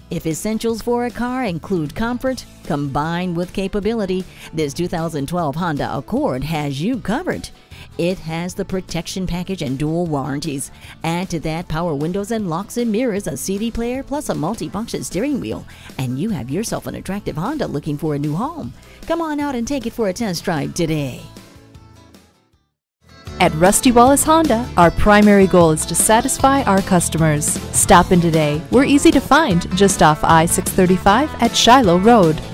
If essentials for a car include comfort combined with capability, this 2012 Honda Accord has you covered. It has the protection package and dual warranties. Add to that power windows and locks and mirrors, a CD player, plus a multifunction steering wheel, and you have yourself an attractive Honda looking for a new home. Come on out and take it for a test drive today. At Rusty Wallis Honda, our primary goal is to satisfy our customers. Stop in today. We're easy to find just off I-635 at Shiloh Road.